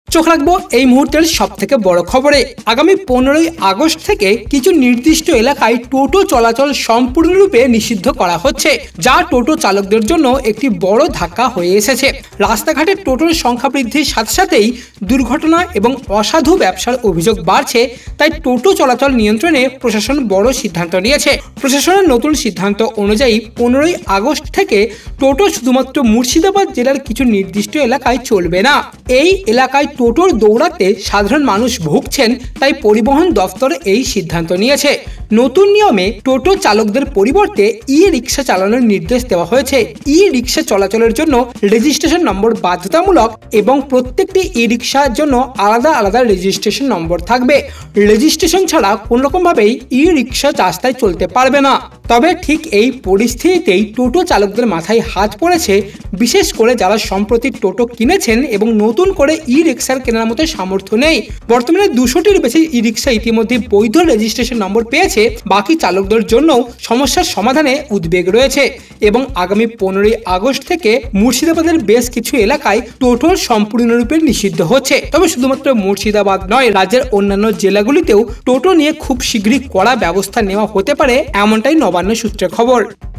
চোখ রাখবো এই মুহূর্তের সব থেকে বড় খবরে। আগামী 15ই আগস্ট থেকে কিছু নির্দিষ্ট এলাকায় টোটো চলাচল সম্পূর্ণরূপে নিষিদ্ধ করা হচ্ছে, যা টোটো চালকদের জন্য একটি বড় ধাক্কা হয়ে এসেছে। রাস্তাঘাটে টোটোর সংখ্যা বৃদ্ধির সাথে সাথেই দুর্ঘটনা এবং অসাধু ব্যবসার অভিযোগ বাড়ছে, তাই টোটো চলাচল নিয়ন্ত্রণে প্রশাসন বড় সিদ্ধান্ত নিয়েছে। প্রশাসনের নতুন সিদ্ধান্ত অনুযায়ী 15ই আগস্ট থেকে টোটো শুধুমাত্র মুর্শিদাবাদ জেলার কিছু নির্দিষ্ট এলাকায় চলবে না। এই এলাকায় টোটোর দৌড়াতে সাধারণ মানুষ ভুগছেন, তাই পরিবহন দফতর এই সিদ্ধান্ত নিয়েছে। নতুন নিয়মে টোটো চালকদের পরিবর্তে ই রিক্সা চালানোর নির্দেশ দেওয়া হয়েছে। ই রিক্সা চলাচলের জন্য রেজিস্ট্রেশন নম্বর বাধ্যতামূলক এবং প্রত্যেকটি ই রিক্সার জন্য আলাদা আলাদা রেজিস্ট্রেশন নম্বর থাকবে। রেজিস্ট্রেশন ছাড়া কোনো রকমভাবেই ই রিক্সা রাস্তায় চলতে পারবে না। তবে ঠিক এই পরিস্থিতিতেই টোটো চালকদের মাথায় হাত পড়েছে, বিশেষ করে যারা সম্প্রতি টোটো কিনেছেন এবং নতুন করে ই রিক্সার কেনার মতো সামর্থ্য নেই। বর্তমানে 200টির বেশি ই রিক্সা ইতিমধ্যে বৈধ রেজিস্ট্রেশন নম্বর পেয়েছে। বাকি চালকদের জন্য সমস্যার সমাধানে উদ্বেগ রয়েছে এবং আগামী 15ই আগস্ট থেকে মুর্শিদাবাদের বেশ কিছু এলাকায় টোটোর সম্পূর্ণরূপে নিষিদ্ধ হচ্ছে। তবে শুধুমাত্র মুর্শিদাবাদ নয়, রাজ্যের অন্যান্য জেলাগুলিতেও টোটো নিয়ে খুব শীঘ্রই কড়া ব্যবস্থা নেওয়া হতে পারে, এমনটাই নবান্ন সূত্রে খবর।